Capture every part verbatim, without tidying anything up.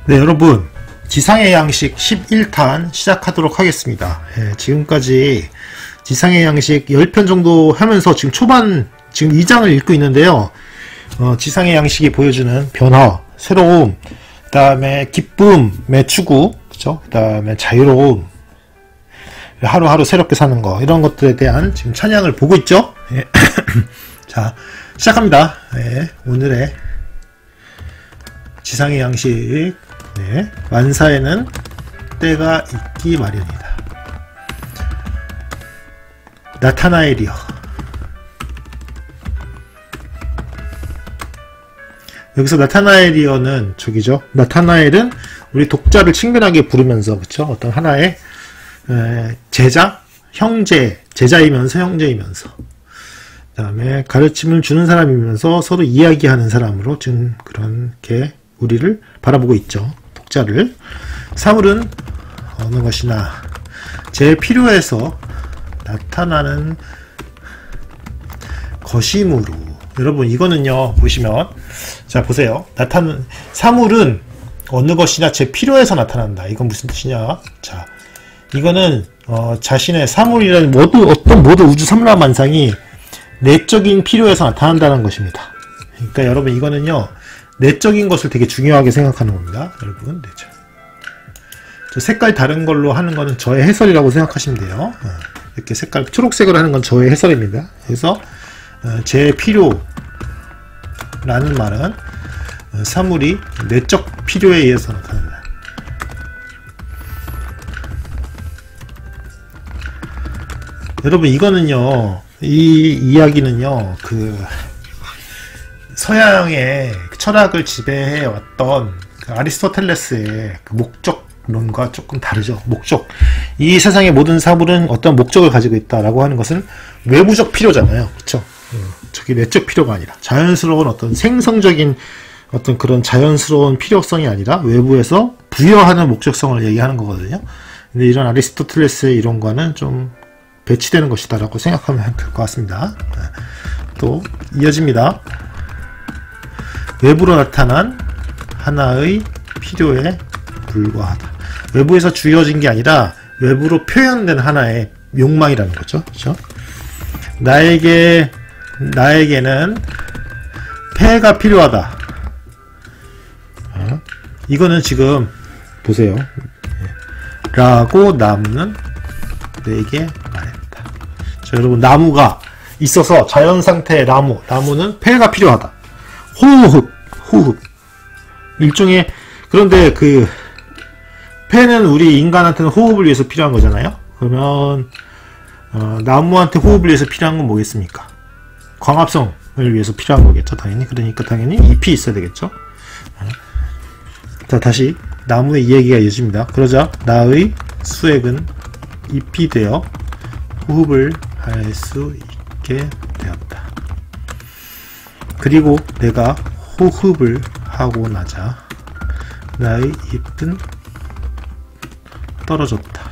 네, 여러분, 지상의 양식 십일 탄 시작하도록 하겠습니다. 예, 지금까지 지상의 양식 십 편 정도 하면서 지금 초반 지금 이 장을 읽고 있는데요. 어, 지상의 양식이 보여주는 변화, 새로움, 그 다음에 기쁨의 추구, 그쵸? 그 다음에 자유로움, 하루하루 새롭게 사는 거, 이런 것들에 대한 지금 찬양을 보고 있죠. 예. 자, 시작합니다. 예, 오늘의 지상의 양식, 네, 완사에는 때가 있기 마련이다. 나타나엘이여, 여기서 나타나엘이여는 저기죠. 나타나엘은 우리 독자를 친근하게 부르면서, 그쵸? 어떤 하나의 에, 제자, 형제, 제자이면서 형제이면서, 그 다음에 가르침을 주는 사람이면서 서로 이야기하는 사람으로 지금 그렇게 우리를 바라보고 있죠. 독자를. 사물은 어느 것이나 제 필요에서 나타나는 것이므로. 여러분, 이거는요, 보시면, 자, 보세요. 나타나는, 사물은 어느 것이나 제 필요에서 나타난다. 이건 무슨 뜻이냐? 자, 이거는, 어, 자신의 사물이라는 모두, 어떤 모든 우주 삼라만상이 내적인 필요에서 나타난다는 것입니다. 그러니까 여러분, 이거는요, 내적인 것을 되게 중요하게 생각하는 겁니다. 여러분, 내적. 저 색깔 다른 걸로 하는 거는 저의 해설이라고 생각하시면 돼요. 어, 이렇게 색깔 초록색으로 하는 건 저의 해설입니다. 그래서 어, 제 필요라는 말은 어, 사물이 내적 필요에 의해서 나타난다. 여러분, 이거는요, 이 이야기는요, 그 서양의 철학을 지배해 왔던 그 아리스토텔레스의 그 목적론과 조금 다르죠. 목적. 이 세상의 모든 사물은 어떤 목적을 가지고 있다라고 하는 것은 외부적 필요잖아요. 그쵸? 음, 저기 내적 필요가 아니라 자연스러운 어떤 생성적인 어떤 그런 자연스러운 필요성이 아니라 외부에서 부여하는 목적성을 얘기하는 거거든요. 근데 이런 아리스토텔레스의 이론과는 좀 배치되는 것이다 라고 생각하면 될 것 같습니다. 또 이어집니다. 외부로 나타난 하나의 필요에 불과하다. 외부에서 주어진 게 아니라 외부로 표현된 하나의 욕망이라는 거죠. 그렇죠? 나에게, 나에게는 폐가 필요하다. 어? 이거는 지금 보세요. 라고 나무는 내게 말했다. 자, 여러분, 나무가 있어서 자연 상태의 나무, 나무는 폐가 필요하다. 호흡, 호흡. 일종의, 그런데 그, 폐는 우리 인간한테는 호흡을 위해서 필요한 거잖아요? 그러면, 어, 나무한테 호흡을 위해서 필요한 건 뭐겠습니까? 광합성을 위해서 필요한 거겠죠, 당연히. 그러니까 당연히 잎이 있어야 되겠죠? 자, 다시, 나무의 이야기가 이어집니다. 그러자, 나의 수액은 잎이 되어 호흡을 할 수 있게 되었다. 그리고 내가 호흡을 하고 나자 나의 잎은 떨어졌다.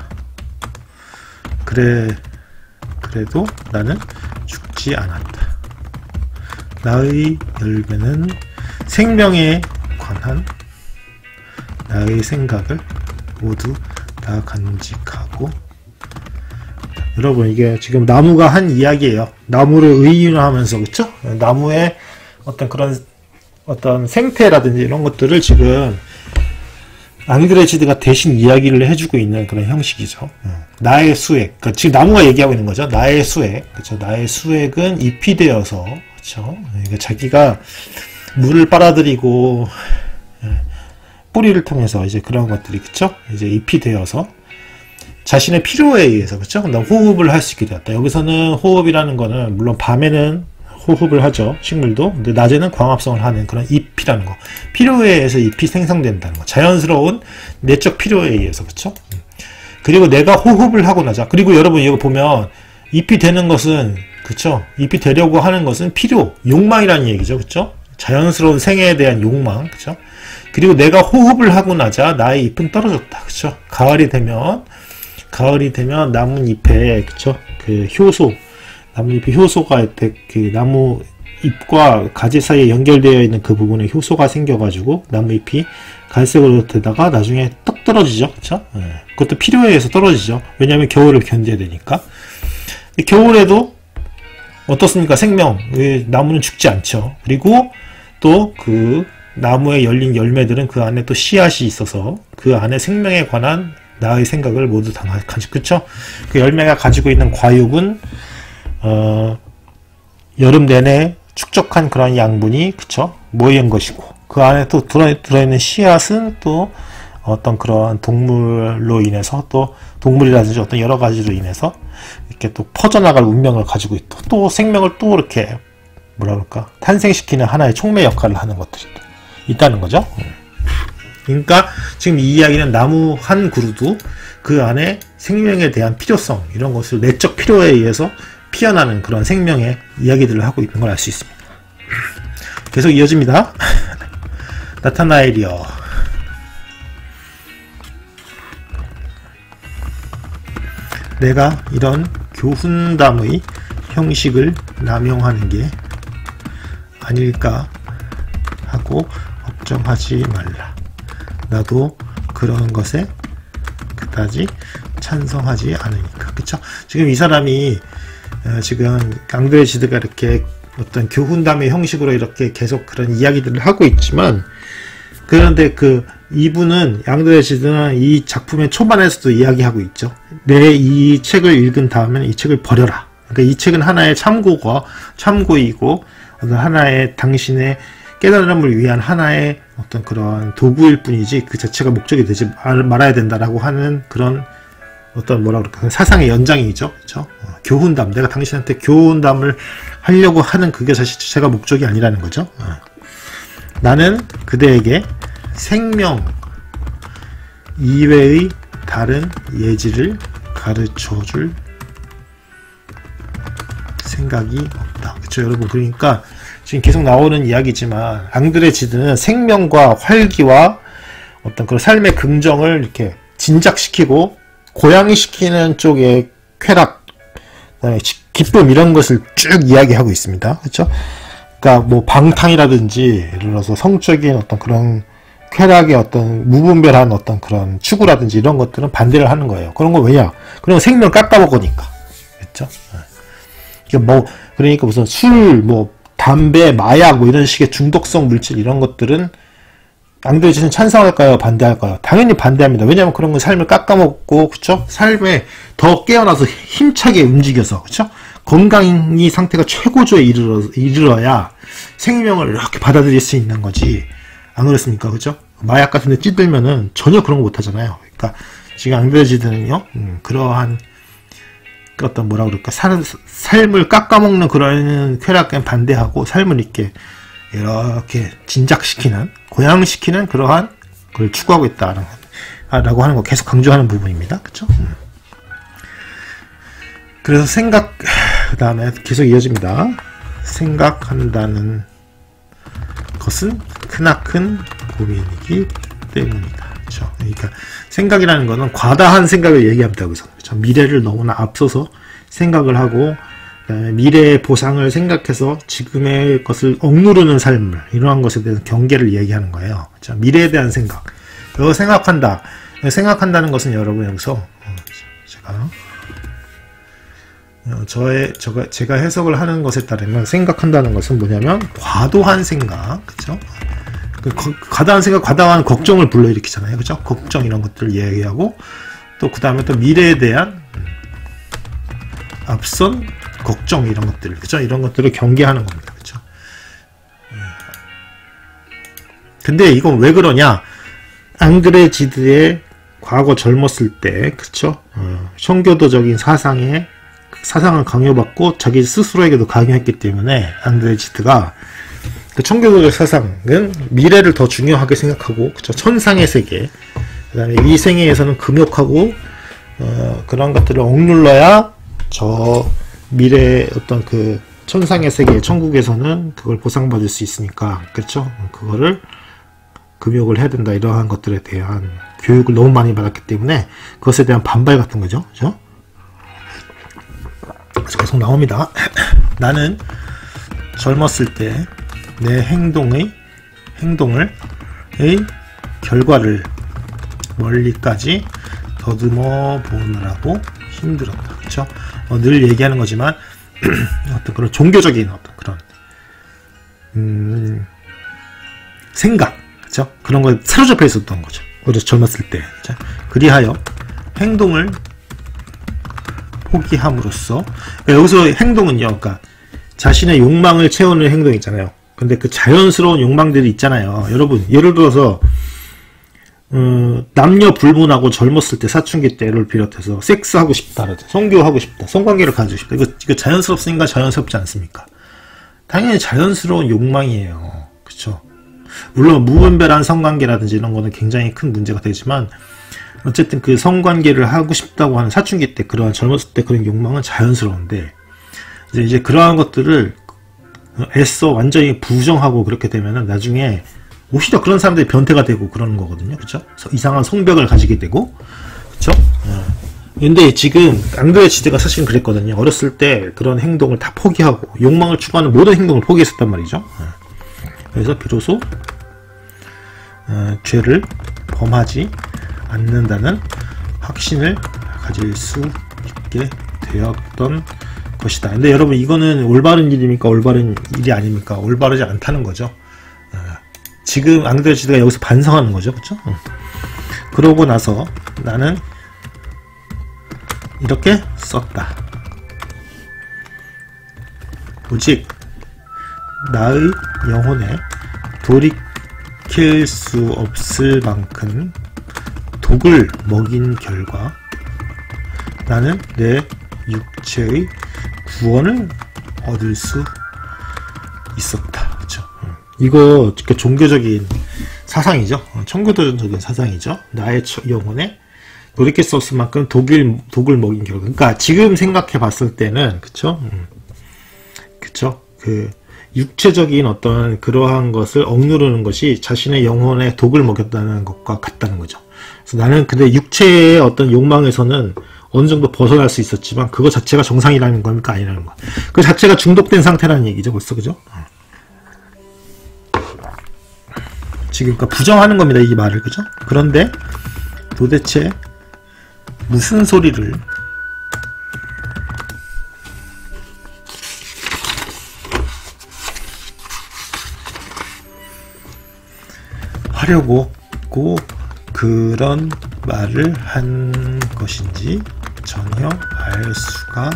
그래, 그래도 나는 죽지 않았다. 나의 열매는 생명에 관한 나의 생각을 모두 다 간직하고. 여러분, 이게 지금 나무가 한 이야기예요. 나무를 의인화하면서, 그쵸? 나무의 어떤 그런 어떤 생태라든지 이런 것들을 지금 앙드레지드가 대신 이야기를 해주고 있는 그런 형식이죠. 나의 수액, 그러니까 지금 나무가 얘기하고 있는 거죠. 나의 수액, 그렇죠? 나의 수액은 잎이 되어서, 그렇죠? 그러니까 자기가 물을 빨아들이고 뿌리를 통해서 이제 그런 것들이, 그렇죠? 이제 잎이 되어서 자신의 필요에 의해서, 그렇죠? 호흡을 할 수 있게 되었다. 여기서는 호흡이라는 거는 물론 밤에는 호흡을 하죠. 식물도. 근데 낮에는 광합성을 하는 그런 잎이라는 거. 필요에 의해서 잎이 생성된다는 거. 자연스러운 내적 필요에 의해서. 그쵸? 그리고 내가 호흡을 하고 나자. 그리고 여러분, 이거 보면 잎이 되는 것은, 그쵸? 잎이 되려고 하는 것은 필요, 욕망이라는 얘기죠. 그쵸? 자연스러운 생애에 대한 욕망. 그쵸? 그리고 내가 호흡을 하고 나자 나의 잎은 떨어졌다. 그쵸? 가을이 되면, 가을이 되면 나뭇잎에, 그쵸? 그 효소, 나뭇잎의 효소가 그 나무 잎과 가지 사이에 연결되어 있는 그 부분에 효소가 생겨가지고 나무잎이 갈색으로 되다가 나중에 떡 떨어지죠. 그쵸? 예. 그것도 필요에 의해서 떨어지죠. 왜냐하면 겨울을 견뎌야 되니까. 겨울에도 어떻습니까? 생명. 나무는 죽지 않죠. 그리고 또 그 나무에 열린 열매들은 그 안에 또 씨앗이 있어서 그 안에 생명에 관한 나의 생각을 모두 다 가지고, 그쵸? 그 열매가 가지고 있는 과육은 어, 여름 내내 축적한 그런 양분이, 그쵸? 모인 것이고, 그 안에 또 들어, 들어있는 씨앗은 또 어떤 그런 동물로 인해서, 또 동물이라든지 어떤 여러 가지로 인해서 이렇게 또 퍼져나갈 운명을 가지고 있고, 또 생명을 또 이렇게 뭐라 그럴까, 탄생시키는 하나의 촉매 역할을 하는 것들이 있다는 거죠. 그러니까 지금 이 이야기는 나무 한 그루도 그 안에 생명에 대한 필요성, 이런 것을 내적 필요에 의해서 피어나는 그런 생명의 이야기들을 하고 있는 걸 알 수 있습니다. 계속 이어집니다. 나타나엘이여, 내가 이런 교훈담의 형식을 남용하는 게 아닐까 하고 걱정하지 말라. 나도 그런 것에 그다지 찬성하지 않으니까. 그쵸? 지금 이 사람이 어, 지금 앙드레지드가 이렇게 어떤 교훈담의 형식으로 이렇게 계속 그런 이야기들을 하고 있지만, 그런데 그 이분은, 앙드레지드는 이 작품의 초반에서도 이야기하고 있죠. 내 이 책을 읽은 다음에 이 책을 버려라. 그러니까 이 책은 하나의 참고가 참고이고 하나의 당신의 깨달음을 위한 하나의 어떤 그런 도구일 뿐이지 그 자체가 목적이 되지 말아야 된다라고 하는 그런 어떤 뭐라 그럴까, 사상의 연장이죠. 그렇죠? 어, 교훈담, 내가 당신한테 교훈담을 하려고 하는 그게 사실 자체가 목적이 아니라는 거죠. 어. 나는 그대에게 생명 이외의 다른 예지를 가르쳐줄 생각이 없다. 그렇죠, 여러분? 그러니까 지금 계속 나오는 이야기지만 앙드레지드는 생명과 활기와 어떤 그런 삶의 긍정을 이렇게 진작시키고 고양시키는 쪽의 쾌락, 기쁨, 이런 것을 쭉 이야기하고 있습니다. 그렇죠? 그러니까 뭐 방탕이라든지 예를 들어서 성적인 어떤 그런 쾌락의 어떤 무분별한 어떤 그런 추구라든지 이런 것들은 반대를 하는 거예요. 그런 거 왜냐? 그런 거 생명을 깎아먹으니까. 그렇죠? 그러니까 뭐 그러니까 무슨 술, 뭐 담배, 마약, 뭐 이런 식의 중독성 물질, 이런 것들은 앙드레지드는 찬성할까요? 반대할까요? 당연히 반대합니다. 왜냐하면 그런 건 삶을 깎아먹고, 그쵸? 삶에 더 깨어나서 힘차게 움직여서, 그쵸? 건강이 상태가 최고조에 이르러, 이르러야 생명을 이렇게 받아들일 수 있는 거지. 안 그렇습니까? 그쵸? 마약 같은 데 찌들면은 전혀 그런 거 못 하잖아요. 그러니까 지금 앙드레지드는요, 음, 그러한 어떤 뭐라 그럴까, 살, 삶을 깎아먹는 그런 쾌락에 반대하고 삶을 이렇게 이렇게 진작시키는, 고양시키는 그러한 걸 추구하고 있다라고 하는 거 계속 강조하는 부분입니다. 그쵸? 음. 그래서 생각, 그 다음에 계속 이어집니다. 생각한다는 것은 크나큰 고민이기 때문이다. 그쵸? 그러니까 생각이라는 거는 과다한 생각을 얘기합니다. 그래서 그쵸? 미래를 너무나 앞서서 생각을 하고, 그다음에 미래의 보상을 생각해서 지금의 것을 억누르는 삶을, 이러한 것에 대해서 경계를 얘기하는 거예요. 그쵸? 미래에 대한 생각. 이거 생각한다. 생각한다는 것은 여러분 여기서 제가 저의 저가 제가 해석을 하는 것에 따르면 생각한다는 것은 뭐냐면 과도한 생각, 그렇죠? 그 과다한 생각, 과다한 걱정을 불러일으키잖아요, 그렇죠? 걱정 이런 것들을 얘기하고, 또 그 다음에 또 미래에 대한 앞선 걱정 이런 것들, 그렇죠? 이런 것들을 경계하는 겁니다, 그렇죠? 근데 이건 왜 그러냐? 앙드레지드의 과거 젊었을 때, 그렇죠? 어, 청교도적인 사상에 사상을 강요받고 자기 스스로에게도 강요했기 때문에 앙드레지드가 그 청교도적 사상은 미래를 더 중요하게 생각하고, 그쵸? 천상의 세계, 그 다음에 이 생애에서는 금욕하고 어, 그런 것들을 억눌러야 저 미래의 어떤 그 천상의 세계, 천국에서는 그걸 보상받을 수 있으니까, 그렇죠? 그거를 금욕을 해야 된다, 이러한 것들에 대한 교육을 너무 많이 받았기 때문에 그것에 대한 반발 같은 거죠, 그죠? 그래서 계속 나옵니다. 나는 젊었을 때 내 행동의 행동을 의 결과를 멀리까지 더듬어 보느라고 힘들었다. 그쵸? 어, 늘 얘기하는 거지만 어떤 그런 종교적인 어떤 그런 음, 생각, 그쵸? 그런 거에 사로잡혀 있었던 거죠. 어제 젊었을 때. 자, 그리하여 행동을 포기함으로써, 그러니까 여기서 행동은요, 그러니까 자신의 욕망을 채우는 행동 있잖아요. 근데 그 자연스러운 욕망들이 있잖아요. 여러분, 예를 들어서 어, 남녀 불문하고 젊었을 때, 사춘기 때를 비롯해서 섹스하고 싶다, 성교하고 싶다, 성관계를 가지고 싶다. 이거, 이거 자연스럽습니까? 자연스럽지 않습니까? 당연히 자연스러운 욕망이에요. 그쵸? 물론 무분별한 성관계라든지 이런 거는 굉장히 큰 문제가 되지만, 어쨌든 그 성관계를 하고 싶다고 하는 사춘기 때, 그러한 젊었을 때 그런 욕망은 자연스러운데, 이제, 이제 그러한 것들을 애써 완전히 부정하고 그렇게 되면은 나중에 오히려 그런 사람들이 변태가 되고 그러는 거거든요. 그쵸? 이상한 성벽을 가지게 되고, 그쵸? 어. 근데 지금 앙드레 지드가 사실은 그랬거든요. 어렸을 때 그런 행동을 다 포기하고 욕망을 추구하는 모든 행동을 포기했었단 말이죠. 어. 그래서 비로소 어, 죄를 범하지 않는다는 확신을 가질 수 있게 되었던 것이다. 근데 여러분, 이거는 올바른 일입니까? 올바른 일이 아닙니까? 올바르지 않다는 거죠. 어. 지금 앙드레 지드가 여기서 반성하는 거죠. 그쵸? 어. 그러고 나서 나는 이렇게 썼다. 오직 나의 영혼에 돌이킬 수 없을 만큼 독을 먹인 결과 나는 내 육체의 구원을 얻을 수 있었다. 그쵸? 이거 종교적인 사상이죠. 청교도적인 사상이죠. 나의 영혼에 돌이킬 수 없을 만큼 독일, 독을 먹인 결과. 그러니까 지금 생각해 봤을 때는, 그쵸? 음. 그쵸? 그, 육체적인 어떤 그러한 것을 억누르는 것이 자신의 영혼에 독을 먹였다는 것과 같다는 거죠. 그래서 나는 근데 육체의 어떤 욕망에서는 어느 정도 벗어날 수 있었지만, 그거 자체가 정상이라는 겁니까? 아니라는 거. 그 자체가 중독된 상태라는 얘기죠. 벌써, 그죠? 지금, 그러니까 부정하는 겁니다. 이 말을. 그죠? 그런데 도대체 무슨 소리를 하려고 그런 말을 한 것인지 전혀 알 수가.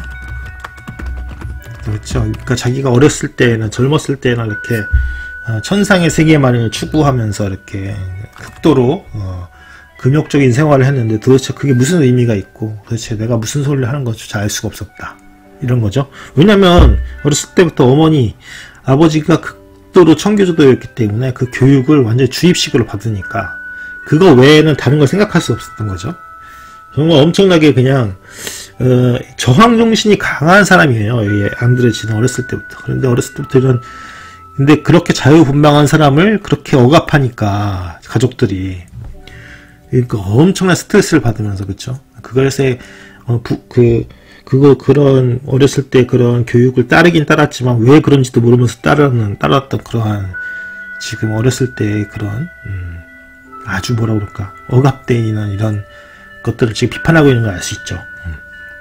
그렇죠. 그러니까 자기가 어렸을 때는, 젊었을 때는 이렇게 천상의 세계만을 추구하면서 이렇게 극도로 어, 금욕적인 생활을 했는데 도대체 그게 무슨 의미가 있고 도대체 내가 무슨 소리를 하는 건지조차 알 수가 없었다. 이런 거죠. 왜냐면 어렸을 때부터 어머니, 아버지가 극도로 청교도였기 때문에 그 교육을 완전히 주입식으로 받으니까 그거 외에는 다른 걸 생각할 수 없었던 거죠. 정말 엄청나게 그냥 어, 저항정신이 강한 사람이에요. 이 앙드레 지드는 어렸을 때부터. 그런데 어렸을 때부터 이런, 근데 그렇게 자유분방한 사람을 그렇게 억압하니까 가족들이, 그러니까 엄청난 스트레스를 받으면서, 그쵸? 그것에 어, 부, 그 그거 그런 어렸을 때 그런 교육을 따르긴 따랐지만 왜 그런지도 모르면서 따르는 따랐던 그러한 지금 어렸을 때 그런 음, 아주 뭐라 그럴까 억압되는 이런 것들을 지금 비판하고 있는 걸 알 수 있죠. 음.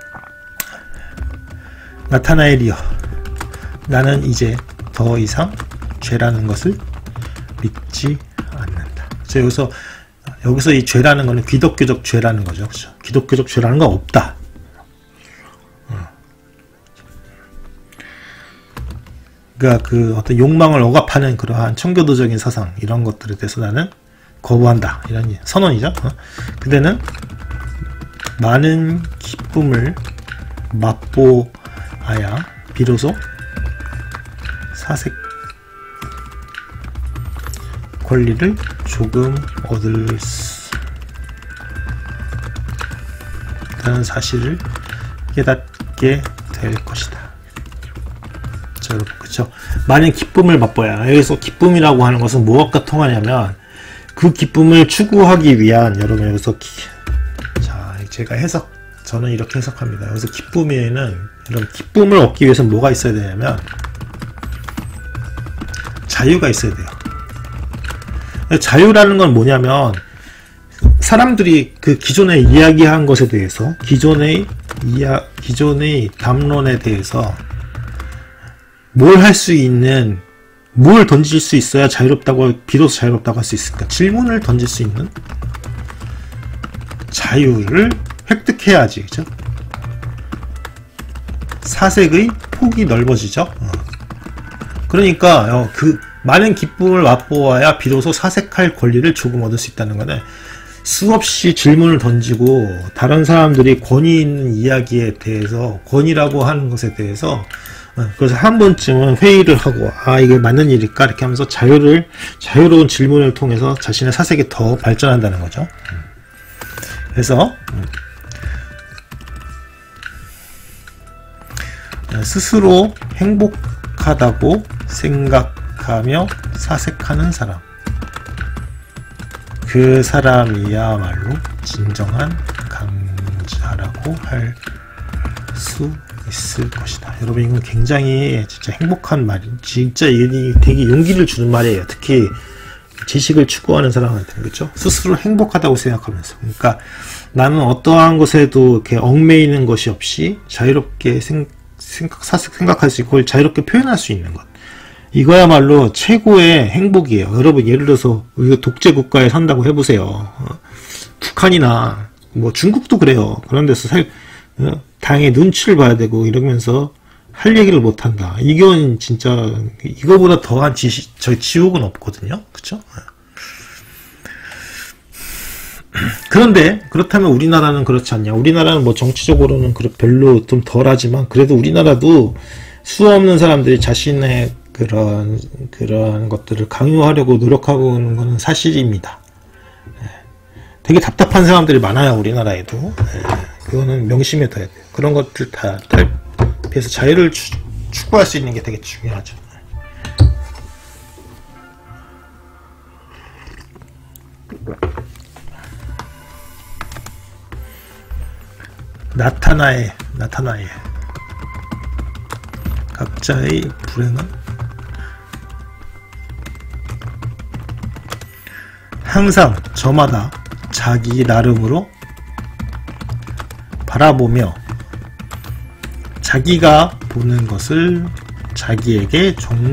나타나엘이여, 나는 이제 더 이상 죄라는 것을 믿지 않는다. 그래서 여기서 여기서 이 죄라는 거는 기독교적 죄라는 거죠. 그렇죠? 기독교적 죄라는 건 없다. 그러니까 그 어떤 욕망을 억압하는 그러한 청교도적인 사상, 이런 것들에 대해서 나는 거부한다. 이런 선언이죠. 어? 그대는 많은 기쁨을 맛보아야 비로소 사색 권리를 조금 얻을 수 있다는 사실을 깨닫게 될 것이다. 그쵸? 많은 기쁨을 맛보야. 여기서 기쁨이라고 하는 것은 무엇과 통하냐면 그 기쁨을 추구하기 위한, 여러분 여기서 기, 자 제가 해석, 저는 이렇게 해석합니다. 여기서 기쁨에는, 이런 기쁨을 얻기 위해서는 뭐가 있어야 되냐면 자유가 있어야 돼요. 자유라는 건 뭐냐면 사람들이 그 기존에 이야기한 것에 대해서 기존의 이야 기존의 담론에 대해서 뭘 할 수 있는, 뭘 던질 수 있어야 자유롭다고, 비로소 자유롭다고 할 수 있을까? 질문을 던질 수 있는 자유를 획득해야지, 그죠? 사색의 폭이 넓어지죠. 어. 그러니까 어, 그 많은 기쁨을 맛보아야 비로소 사색할 권리를 조금 얻을 수 있다는 거는, 수없이 질문을 던지고 다른 사람들이 권위 있는 이야기에 대해서, 권위라고 하는 것에 대해서, 그래서 한 번쯤은 회의를 하고, 아 이게 맞는 일일까 이렇게 하면서 자유를 자유로운 질문을 통해서 자신의 사색이 더 발전한다는 거죠. 그래서 스스로 행복하다고 생각하며 사색하는 사람, 그 사람이야말로 진정한 강자라고 할 수 있을 것이다. 여러분, 이건 굉장히 진짜 행복한 말이, 진짜 되게 용기를 주는 말이에요. 특히 지식을 추구하는 사람한테는, 그렇죠? 스스로 행복하다고 생각하면서, 그러니까 나는 어떠한 것에도 이렇게 얽매이는 것이 없이 자유롭게 생, 생각, 사색, 생각할 수 있고 그걸 자유롭게 표현할 수 있는 것, 이거야말로 최고의 행복이에요. 여러분, 예를 들어서 우리가 독재 국가에 산다고 해보세요. 어, 북한이나 뭐 중국도 그래요. 그런 데서 살, 어, 당의 눈치를 봐야 되고 이러면서 할 얘기를 못한다. 이건 진짜 이거보다 더한 지시, 저 지옥은 없거든요. 그쵸? 그런데 그렇다면 우리나라는 그렇지 않냐? 우리나라는 뭐 정치적으로는 별로 좀 덜하지만, 그래도 우리나라도 수 없는 사람들이 자신의 그런 그런 것들을 강요하려고 노력하고 있는 것은 사실입니다. 되게 답답한 사람들이 많아요, 우리나라에도. 그거는 명심해 둬야 돼요. 그런 것들 다 대비해서 자유를 추, 추구할 수 있는 게 되게 중요하죠. 나타나의 나타나의 각자의 불행은 항상 저마다 자기 나름으로 바라보며 자기가 보는 것을 자기에게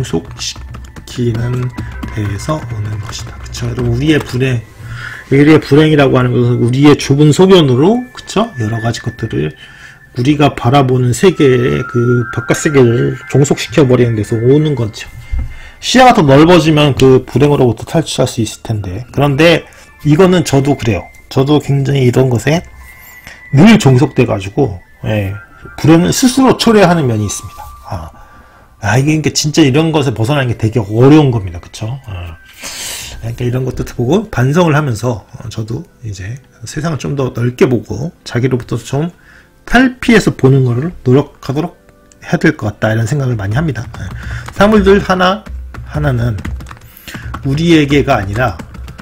종속시키는 데에서 오는 것이다. 그쵸? 여러분, 우리의 불행, 우리의 불행이라고 하는 것은 우리의 좁은 소견으로, 그쵸? 여러 가지 것들을 우리가 바라보는 세계의 그 바깥 세계를 종속시켜버리는 데서 오는 거죠. 시야가 더 넓어지면 그 불행으로부터 탈출할 수 있을 텐데. 그런데 이거는 저도 그래요. 저도 굉장히 이런 것에 늘 종속돼가지고, 예, 불행을 스스로 초래하는 면이 있습니다. 아, 아 이게 그러니까 진짜 이런 것에 벗어나는 게 되게 어려운 겁니다. 그쵸? 아, 그러니까 이런 것도 보고 반성을 하면서 저도 이제 세상을 좀 더 넓게 보고 자기로부터 좀 탈피해서 보는 거를 노력하도록 해야 될 것 같다, 이런 생각을 많이 합니다. 사물들 하나 하나는 우리에게가 아니라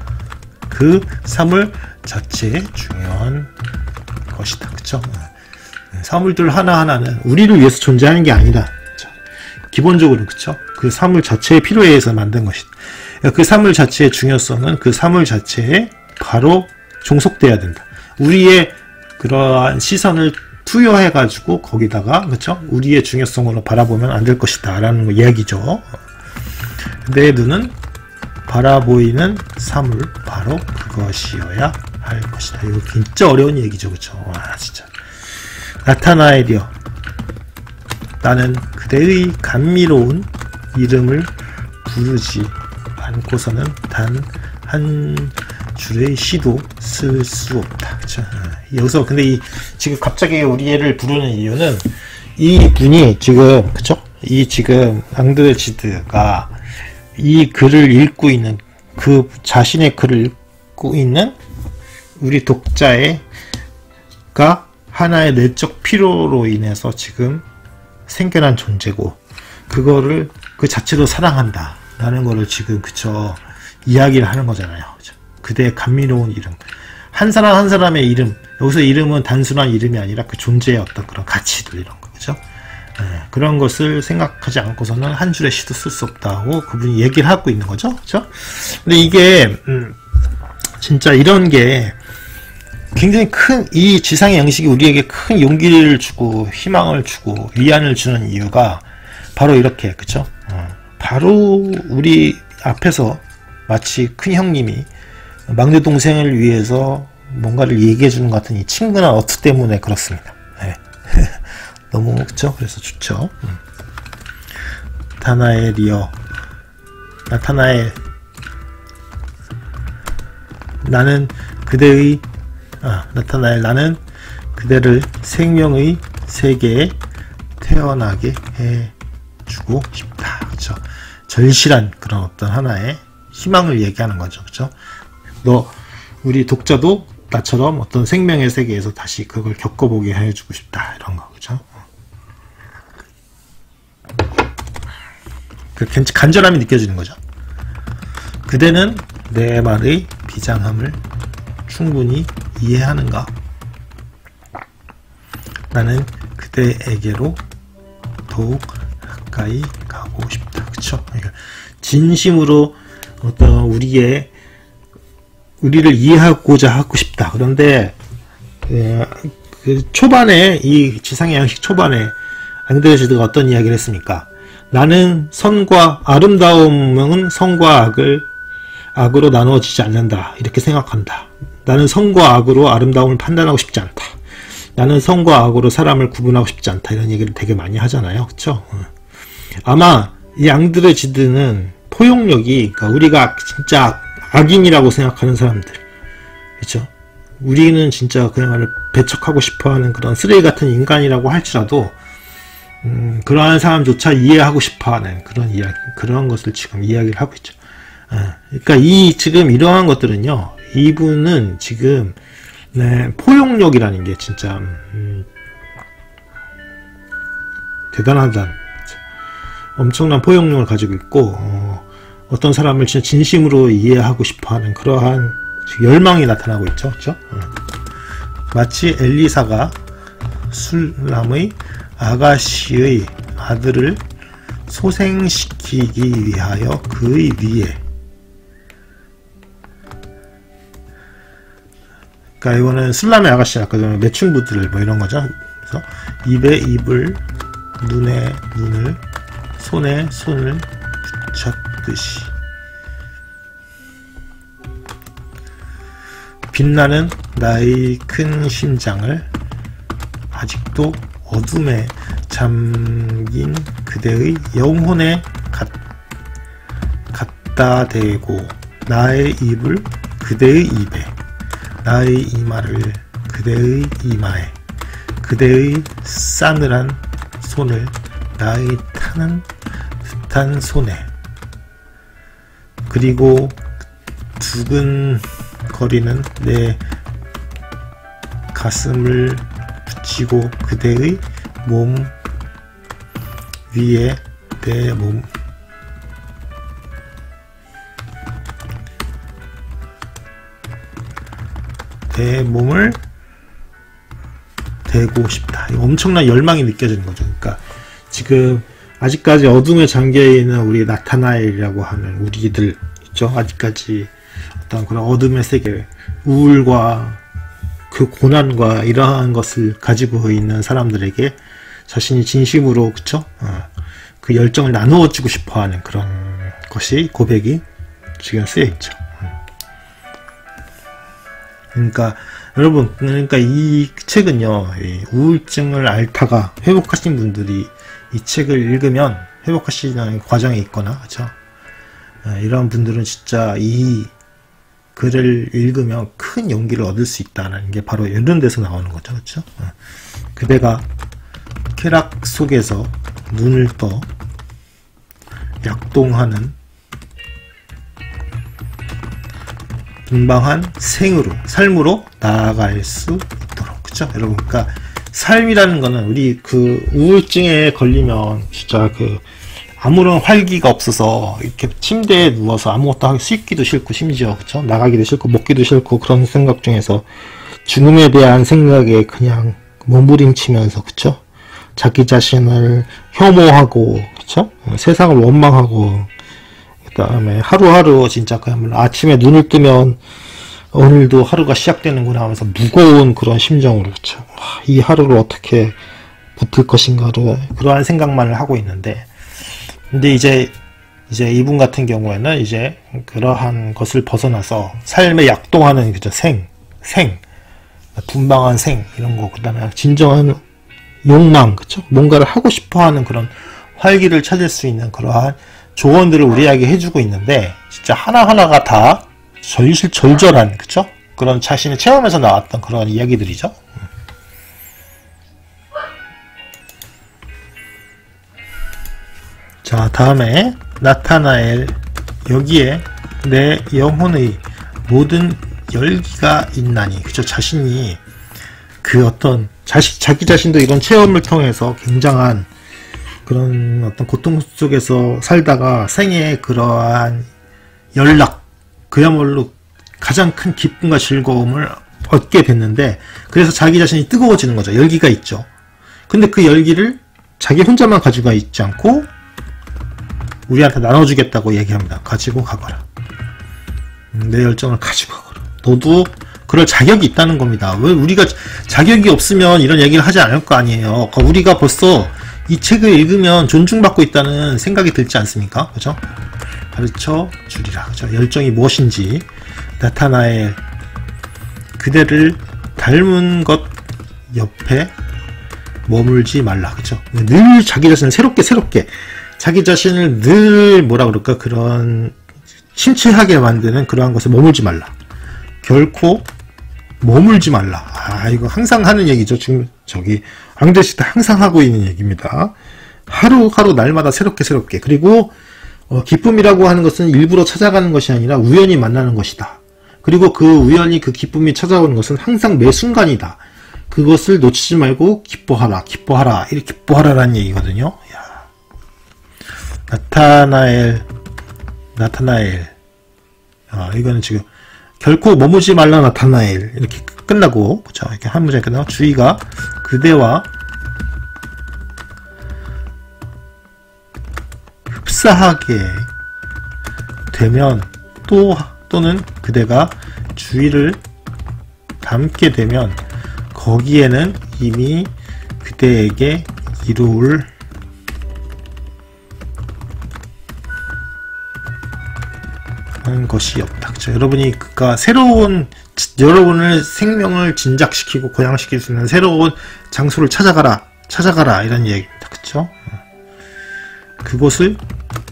그 사물 자체에 중요한 것이다. 그쵸? 사물들 하나하나는 우리를 위해서 존재하는 게 아니다. 그쵸? 기본적으로, 그쵸? 그 사물 자체의 필요에 의해서 만든 것이다. 그 사물 자체의 중요성은 그 사물 자체에 바로 종속돼야 된다. 우리의 그러한 시선을 투여해가지고 거기다가, 그쵸? 우리의 중요성으로 바라보면 안 될 것이다, 라는 이야기죠. 내 눈은 바라보이는 사물, 바로 그것이어야 할 것이다. 이거 진짜 어려운 얘기죠. 그쵸? 와, 진짜. 나타나에리어, 나는 그대의 감미로운 이름을 부르지 않고서는 단 한 줄의 시도 쓸 수 없다. 그쵸? 여기서 근데 이 지금 갑자기 우리 애를 부르는 이유는, 이 분이 지금, 그쵸? 이 지금 앙드레지드가 이 글을 읽고 있는, 그 자신의 글을 읽고 있는 우리 독자의 가 하나의 내적 필요로 인해서 지금 생겨난 존재고, 그거를 그 자체로 사랑한다 라는 거를 지금, 그쵸, 이야기를 하는 거잖아요. 그쵸? 그대의 감미로운 이름, 한 사람 한 사람의 이름, 여기서 이름은 단순한 이름이 아니라 그 존재의 어떤 그런 가치들, 이런 거, 그죠? 예, 그런 것을 생각하지 않고서는 한 줄의 시도 쓸 수 없다고 그분이 얘기를 하고 있는 거죠. 그렇죠? 근데 이게 음, 진짜 이런 게 굉장히 큰, 이 지상의 양식이 우리에게 큰 용기를 주고 희망을 주고 위안을 주는 이유가 바로 이렇게, 그쵸? 어, 바로 우리 앞에서 마치 큰 형님이 막내 동생을 위해서 뭔가를 얘기해 주는 것 같은 이 친근한 어투 때문에 그렇습니다. 네. 너무, 그쵸? 그래서 좋죠. 음. 나타나엘이여, 나타나엘, 나는 그대의 아, 나타나엘 나는 그대를 생명의 세계에 태어나게 해주고 싶다. 그쵸? 절실한 그런 어떤 하나의 희망을 얘기하는 거죠. 그쵸? 너, 우리 독자도 나처럼 어떤 생명의 세계에서 다시 그걸 겪어보게 해주고 싶다. 이런 거. 그쵸? 그 간절함이 느껴지는 거죠. 그대는 내 말의 비장함을 충분히 이해하는가? 나는 그대에게로 더욱 가까이 가고 싶다. 그쵸? 그러니까 진심으로 어떤 우리의 우리를 이해하고자 하고 싶다. 그런데 그, 그 초반에 이 지상의 양식 초반에 앙드레지드가 어떤 이야기를 했습니까? 나는 선과 아름다움은 선과 악을 악으로 나누어지지 않는다. 이렇게 생각한다. 나는 선과 악으로 아름다움을 판단하고 싶지 않다. 나는 선과 악으로 사람을 구분하고 싶지 않다. 이런 얘기를 되게 많이 하잖아요. 그쵸? 아마 이 앙드레지드는 포용력이, 그러니까 우리가 진짜 악인이라고 생각하는 사람들, 그쵸? 우리는 진짜 그야말로 배척하고 싶어하는 그런 쓰레기 같은 인간이라고 할지라도 음, 그러한 사람조차 이해하고 싶어하는 그런 이야기, 그런 것을 지금 이야기를 하고 있죠. 그러니까 이 지금 이러한 것들은요, 이분은 지금 네, 포용력이라는 게 진짜 음, 대단하다. 엄청난 포용력을 가지고 있고 어, 어떤 사람을 진짜 진심으로 이해하고 싶어하는 그러한 열망이 나타나고 있죠, 그렇죠? 어. 마치 엘리사가 술람의 아가씨의 아들을 소생시키기 위하여 그의 위에, 그러니까 이거는 술람의 아가씨, 아까 전에 매춘부들 뭐 이런 거죠. 그래서 입에 입을, 눈에 눈을, 손에 손을 붙였듯이 빛나는 나의 큰 심장을 아직도 어둠에 잠긴 그대의 영혼에 갖, 갖다 대고 나의 입을 그대의 입에, 나의 이마를 그대의 이마에, 그대의 싸늘한 손을 나의 타는 듯한 손에, 그리고 두근거리는 내 가슴을 붙이고 그대의 몸 위에 내 몸, 내 몸을 대고 싶다. 엄청난 열망이 느껴지는 거죠. 그러니까 지금 아직까지 어둠에 잠겨있는 우리 나타나엘이라고 하는 우리들 있죠. 아직까지 어떤 그런 어둠의 세계, 우울과 그 고난과 이러한 것을 가지고 있는 사람들에게 자신이 진심으로, 그쵸? 어, 그 열정을 나누어 주고 싶어 하는 그런 것이, 고백이 지금 쓰여 있죠. 그러니까 여러분, 그러니까 이 책은요, 이 우울증을 앓다가 회복하신 분들이 이 책을 읽으면 회복하시는 과정에 있거나, 그쵸? 어, 이런 분들은 진짜 이 글을 읽으면 큰 용기를 얻을 수 있다는 게 바로 이런 데서 나오는 거죠. 그쵸? 어. 그대가 쾌락 속에서 눈을 떠 약동하는 분방한 생으로, 삶으로 나아갈 수 있도록. 그쵸? 여러분, 그러니까 삶이라는 거는 우리 그 우울증에 걸리면 진짜 그 아무런 활기가 없어서 이렇게 침대에 누워서 아무것도 하기, 씻기도 싫고, 심지어, 그쵸? 나가기도 싫고, 먹기도 싫고, 그런 생각 중에서 죽음에 대한 생각에 그냥 몸부림치면서, 그쵸? 자기 자신을 혐오하고, 그쵸? 세상을 원망하고, 그 다음에 하루하루 진짜 그야말로 아침에 눈을 뜨면 오늘도 하루가 시작되는구나 하면서 무거운 그런 심정으로, 그쵸? 이 하루를 어떻게 버틸 것인가로 그러한 생각만을 하고 있는데, 근데 이제 이제 이분 같은 경우에는 이제 그러한 것을 벗어나서 삶에 약동하는, 그죠? 생, 생, 분방한 생 이런 거, 그다음에 진정한 욕망, 그쵸? 뭔가를 하고 싶어하는 그런 활기를 찾을 수 있는 그러한 조언들을 우리에게 해주고 있는데, 진짜 하나하나가 다 절실절절한, 그쵸? 그런 자신의 체험에서 나왔던 그런 이야기들이죠. 자, 다음에 나타나엘. 여기에 내 영혼의 모든 열기가 있나니, 그죠? 자신이 그 어떤 자식, 자기 자신도 이런 체험을 통해서 굉장한 그런 어떤 고통 속에서 살다가 생애의 그러한 연락, 그야말로 가장 큰 기쁨과 즐거움을 얻게 됐는데, 그래서 자기 자신이 뜨거워지는 거죠. 열기가 있죠. 근데 그 열기를 자기 혼자만 가지고 있지 않고 우리한테 나눠주겠다고 얘기합니다. 가지고 가거라. 내 열정을 가지고 가거라. 너도 그럴 자격이 있다는 겁니다. 왜 우리가 자격이 없으면 이런 얘기를 하지 않을 거 아니에요. 우리가 벌써 이 책을 읽으면 존중받고 있다는 생각이 들지 않습니까? 그죠? 가르쳐 주리라. 그죠? 열정이 무엇인지. 나타나엘. 그대를 닮은 것 옆에 머물지 말라. 그죠? 늘 자기 자신을 새롭게 새롭게 자기 자신을 늘 뭐라 그럴까, 그런 침체하게 만드는 그러한 것에 머물지 말라. 결코 머물지 말라. 아, 이거 항상 하는 얘기죠. 지금 저기 앙드레시도 항상 하고 있는 얘기입니다. 하루하루 날마다 새롭게 새롭게. 그리고 어, 기쁨이라고 하는 것은 일부러 찾아가는 것이 아니라 우연히 만나는 것이다. 그리고 그 우연히 그 기쁨이 찾아오는 것은 항상 매 순간이다. 그것을 놓치지 말고 기뻐하라, 기뻐하라, 이렇게 기뻐하라라는 얘기거든요. 야. 나타나엘, 나타나엘. 아, 이거는 지금 결코 머무지 말라 나타나엘 이렇게 끝나고, 그쵸? 이렇게 한 문장이 끝나고, 주의가 그대와 흡사하게 되면, 또 또는 그대가 주의를 담게 되면 거기에는 이미 그대에게 이루을 하는 것이 없다. 그쵸? 여러분이 그니까 새로운 여러분을 생명을 진작시키고 고양시킬 수 있는 새로운 장소를 찾아가라, 찾아가라 이런 얘기입니다. 그쵸? 그곳을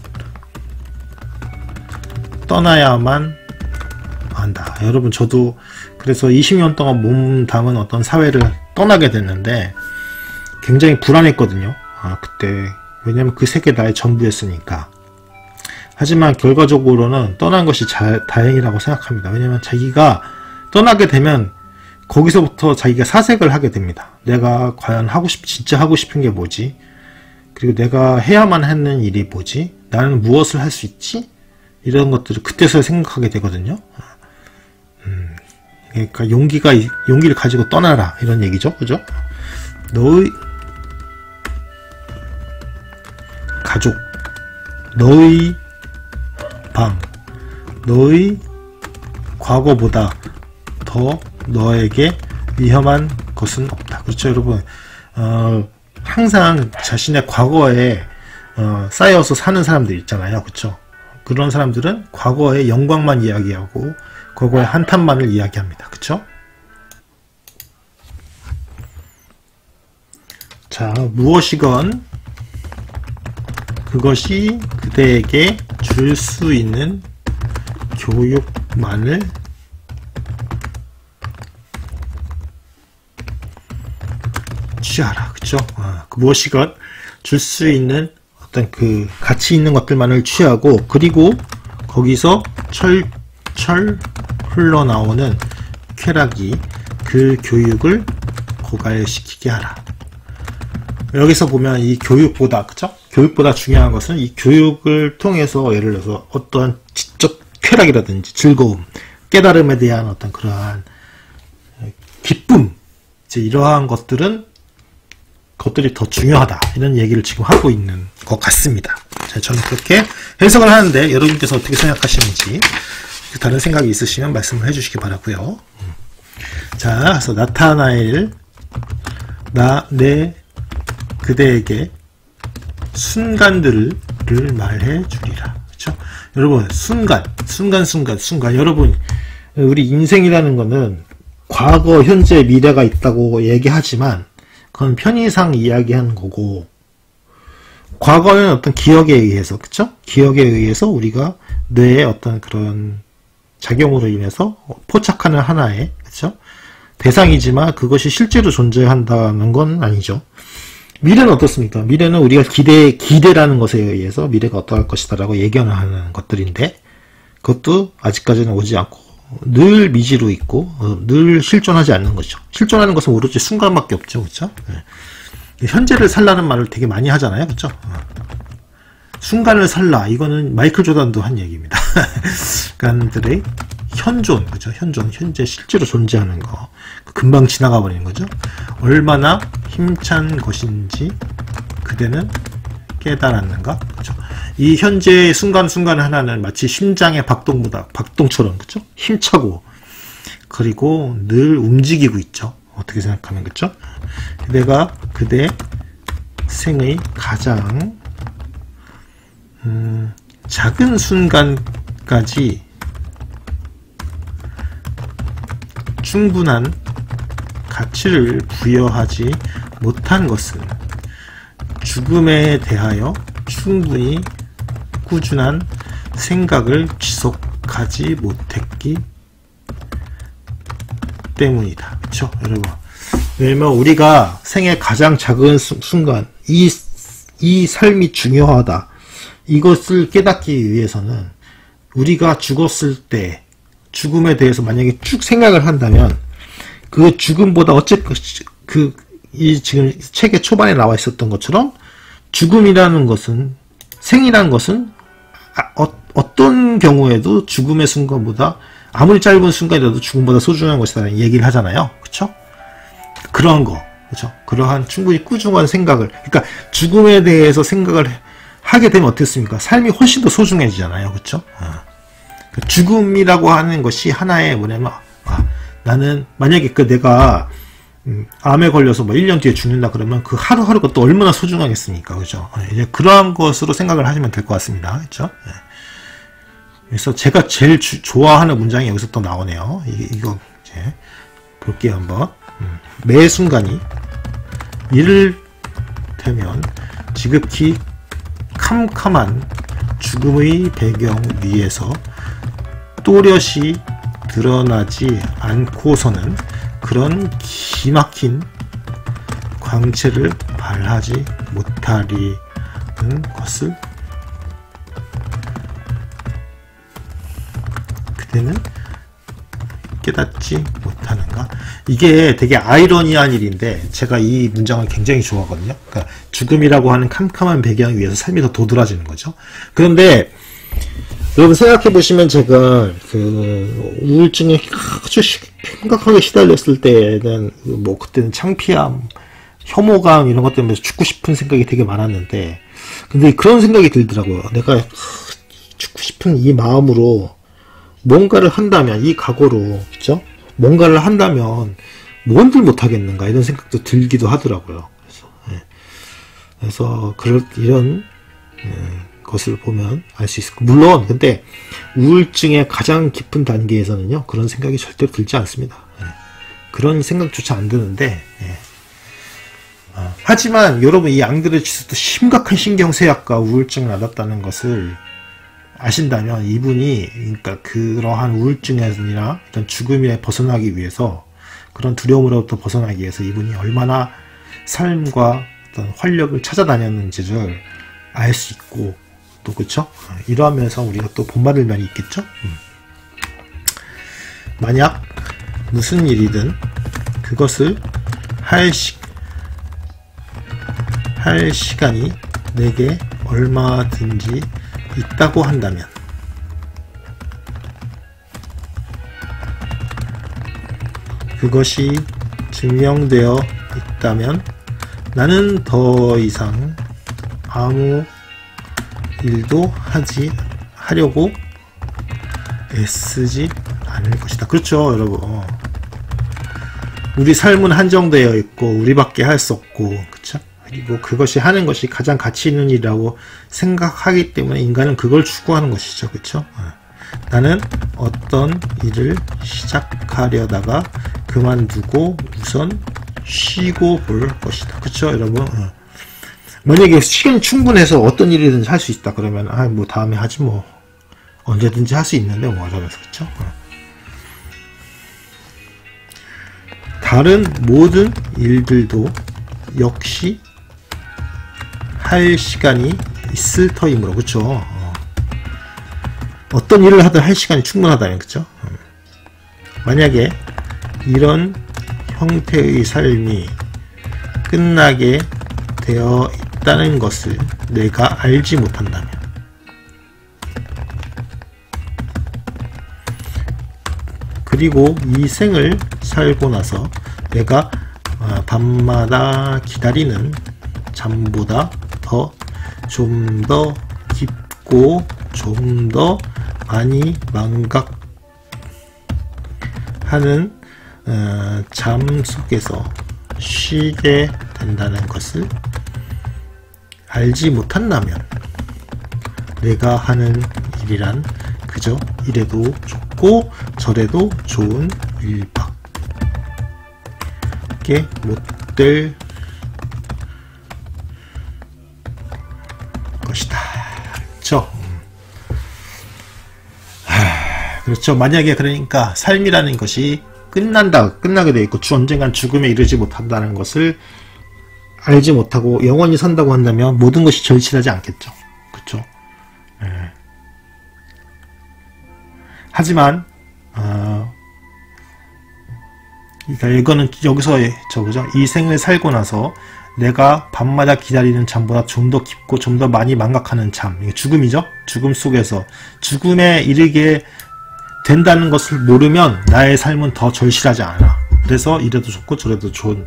떠나야만 한다. 여러분, 저도 그래서 이십 년 동안 몸담은 어떤 사회를 떠나게 됐는데 굉장히 불안했거든요. 아, 그때 왜냐면 그 세계 나의 전부였으니까. 하지만 결과적으로는 떠난 것이 자, 다행이라고 생각합니다. 왜냐면 자기가 떠나게 되면 거기서부터 자기가 사색을 하게 됩니다. 내가 과연 하고 싶, 진짜 하고 싶은 게 뭐지? 그리고 내가 해야만 하는 일이 뭐지? 나는 무엇을 할 수 있지? 이런 것들을 그때서야 생각하게 되거든요. 음, 그러니까 용기가, 용기를 가지고 떠나라. 이런 얘기죠. 그죠? 너의 가족, 너의 방, 너의 과거보다 더 너에게 위험한 것은 없다. 그렇죠, 여러분? 어, 항상 자신의 과거에 어, 쌓여서 사는 사람들 있잖아요. 그렇죠? 그런 사람들은 과거의 영광만 이야기하고 과거의 한탄만을 이야기합니다. 그렇죠? 자, 무엇이건 그것이 그대에게 줄 수 있는 교육만을 취하라. 그쵸? 아, 그 무엇이건 줄 수 있는 어떤 그 가치 있는 것들만을 취하고, 그리고 거기서 철철 흘러나오는 쾌락이 그 교육을 고갈시키게 하라. 여기서 보면 이 교육보다, 그쵸? 교육보다 중요한 것은 이 교육을 통해서 예를 들어서 어떠한 지적 쾌락이라든지 즐거움, 깨달음에 대한 어떤 그러한 기쁨, 이제 이러한 것들은 것들이 더 중요하다 이런 얘기를 지금 하고 있는 것 같습니다. 자, 저는 그렇게 해석을 하는데 여러분께서 어떻게 생각하시는지 다른 생각이 있으시면 말씀을 해주시기 바라고요. 자, 그래서 나타나일 나, 내, 그대에게 순간들을 말해 주리라. 그렇죠? 여러분, 순간, 순간, 순간, 순간. 여러분, 우리 인생이라는 거는 과거, 현재, 미래가 있다고 얘기하지만 그건 편의상 이야기하는 거고, 과거는 어떤 기억에 의해서, 그쵸? 기억에 의해서 우리가 뇌의 어떤 그런 작용으로 인해서 포착하는 하나의, 그쵸? 대상이지만 그것이 실제로 존재한다는 건 아니죠. 미래는 어떻습니까? 미래는 우리가 기대, 기대라는 것에 의해서 미래가 어떠할 것이다 라고 예견하는 것들인데, 그것도 아직까지는 오지 않고 늘 미지로 있고 어, 늘 실존하지 않는 거죠. 실존하는 것은 오로지 순간밖에 없죠. 그렇죠? 네. 현재를 살라는 말을 되게 많이 하잖아요. 그렇죠? 어. 순간을 살라. 이거는 마이클 조단도 한 얘기입니다. 인간들의 현존, 그죠? 현존, 현재 실제로 존재하는 거. 금방 지나가 버리는 거죠. 얼마나 힘찬 것인지 그대는 깨달았는가? 그죠? 이 현재의 순간순간 하나는 마치 심장의 박동보다, 박동처럼, 그죠? 힘차고, 그리고 늘 움직이고 있죠. 어떻게 생각하면, 그죠? 그대가 그대 생의 가장, 음, 작은 순간까지 충분한 가치를 부여하지 못한 것은 죽음에 대하여 충분히 꾸준한 생각을 지속하지 못했기 때문이다. 그렇죠, 여러분? 왜냐면 우리가 생의 가장 작은 수, 순간, 이, 이 삶이 중요하다. 이것을 깨닫기 위해서는 우리가 죽었을 때 죽음에 대해서 만약에 쭉 생각을 한다면 그 죽음보다 어쨌든 그 이 지금 책의 초반에 나와 있었던 것처럼 죽음이라는 것은 생이라는 것은 아, 어, 어떤 경우에도 죽음의 순간보다 아무리 짧은 순간이라도 죽음보다 소중한 것이라는 얘기를 하잖아요. 그렇죠? 그런 거, 그렇죠? 그러한 충분히 꾸준한 생각을, 그러니까 죽음에 대해서 생각을 하게 되면 어떻습니까? 삶이 훨씬 더 소중해지잖아요. 그렇죠? 아. 죽음이라고 하는 것이 하나의 뭐냐면, 아, 나는 만약에 그 내가 음, 암에 걸려서 뭐 일 년 뒤에 죽는다 그러면 그 하루하루가 또 얼마나 소중하겠습니까? 그죠? 이제 그러한 것으로 생각을 하시면 될 것 같습니다. 그죠? 네. 그래서 제가 제일 주, 좋아하는 문장이 여기서 또 나오네요. 이, 이거 이제 볼게요, 한번. 음, 매 순간이 이를테면 지극히 캄캄한 죽음의 배경 위에서 또렷이 드러나지 않고서는 그런 기막힌 광채를 발하지 못하리는 것을 그대는 깨닫지 못하는가? 이게 되게 아이러니한 일인데 제가 이 문장을 굉장히 좋아하거든요. 그러니까 죽음이라고 하는 캄캄한 배경 위에서 삶이 더 도드라지는 거죠. 그런데 여러분 생각해 보시면 제가 그 우울증에 아주 심각하게 시달렸을 때는 뭐 그때는 창피함, 혐오감 이런 것 때문에 죽고 싶은 생각이 되게 많았는데 근데 그런 생각이 들더라고요. 내가 죽고 싶은 이 마음으로 뭔가를 한다면 이 각오로 그죠? 뭔가를 한다면 뭔들 못하겠는가 이런 생각도 들기도 하더라고요. 그래서 예. 그래서 그런 이런 예. 것을 보면 알 수 있을 거예요. 물론 근데 우울증의 가장 깊은 단계에서는요 그런 생각이 절대 들지 않습니다. 예. 그런 생각조차 안 드는데 예. 어, 하지만 여러분 이 앙드레치스도 심각한 신경쇠약과 우울증을 앓았다는 것을 아신다면 이분이 그러니까 그러한 우울증이나 이런 죽음에 벗어나기 위해서 그런 두려움으로부터 벗어나기 위해서 이분이 얼마나 삶과 어떤 활력을 찾아다녔는지를 알 수 있고 또 그쵸? 이러하면서 우리가 또 본받을 면이 있겠죠? 음. 만약 무슨 일이든 그것을 할, 시, 할 시간이 내게 얼마든지 있다고 한다면 그것이 증명되어 있다면 나는 더 이상 아무 일도 하지 하려고 애쓰지 않을 것이다. 그렇죠, 여러분. 우리 삶은 한정되어 있고 우리밖에 할 수 없고, 그쵸? 그리고 그것이 하는 것이 가장 가치 있는 일이라고 생각하기 때문에 인간은 그걸 추구하는 것이죠. 그쵸? 나는 어떤 일을 시작하려다가 그만두고 우선 쉬고 볼 것이다. 그쵸, 여러분? 만약에 시간이 충분해서 어떤 일이든지 할 수 있다 그러면 아 뭐 다음에 하지 뭐 언제든지 할 수 있는데 뭐 어쩌면서. 그쵸? 다른 모든 일들도 역시 할 시간이 있을 터이므로. 그쵸? 어. 어떤 일을 하든 할 시간이 충분하다면. 그쵸? 어. 만약에 이런 형태의 삶이 끝나게 되어 있다는 것을 내가 알지 못한다면, 그리고 이 생을 살고 나서 내가 밤마다 기다리는 잠보다 더 좀 더 깊고 좀 더 많이 망각하는 어, 잠 속에서 쉬게 된다는 것을 알지 못한다면 내가 하는 일이란 그저 이래도 좋고 저래도 좋은 일밖에 못될 것이다. 그렇죠? 하, 그렇죠. 만약에 그러니까 삶이라는 것이 끝난다, 끝나게 되어 있고 언젠간 죽음에 이르지 못한다는 것을 알지 못하고 영원히 산다고 한다면 모든 것이 절실하지 않겠죠. 그렇죠? 예. 하지만 어, 그러니까 이거는 여기서 저거죠. 이 생을 살고 나서 내가 밤마다 기다리는 잠보다 좀 더 깊고 좀 더 많이 망각하는 잠, 이게 죽음이죠. 죽음 속에서 죽음에 이르게 된다는 것을 모르면 나의 삶은 더 절실하지 않아. 그래서 이래도 좋고 저래도 좋다.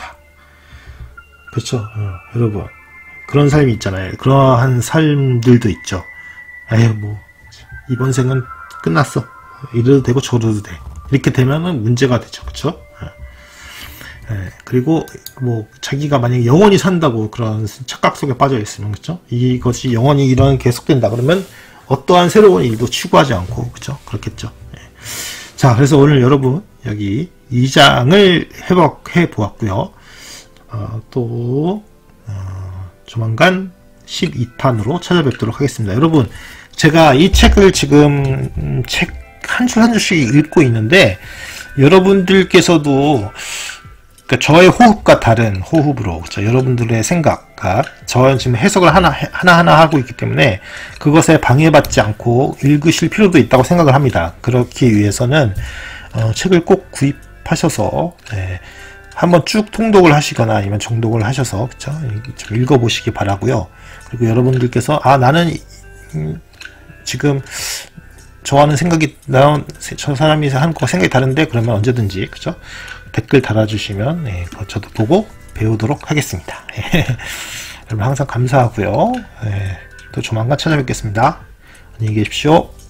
그렇죠? 어, 여러분, 그런 삶이 있잖아요. 그러한 삶들도 있죠. 에휴, 뭐 이번 생은 끝났어. 이래도 되고 저래도 돼. 이렇게 되면은 문제가 되죠. 그렇죠? 예, 그리고 뭐 자기가 만약에 영원히 산다고 그런 착각 속에 빠져 있으면, 그렇죠? 이것이 영원히 이런 계속된다 그러면 어떠한 새로운 일도 추구하지 않고, 그렇죠? 그렇겠죠. 예. 자, 그래서 오늘 여러분 여기 이 장을 회복해 보았고요. 어, 또 어, 조만간 십이 탄으로 찾아뵙도록 하겠습니다. 여러분, 제가 이 책을 지금 책 한 줄 한 줄씩 읽고 있는데 여러분들께서도 그러니까 저의 호흡과 다른 호흡으로, 그렇죠? 여러분들의 생각과 저는 지금 해석을 하나 하나하나 하고 있기 때문에 그것에 방해받지 않고 읽으실 필요도 있다고 생각을 합니다. 그렇기 위해서는 어, 책을 꼭 구입하셔서 네, 한번 쭉 통독을 하시거나 아니면 정독을 하셔서, 그렇죠? 좀 읽어보시기 바라고요. 그리고 여러분들께서 아 나는 음, 지금 저와는 생각이 나온 저 사람이 하는 거 생각이 다른데 그러면 언제든지, 그렇죠? 댓글 달아주시면 네, 저도 보고 배우도록 하겠습니다. 여러분 항상 감사하고요. 네, 또 조만간 찾아뵙겠습니다. 안녕히 계십시오.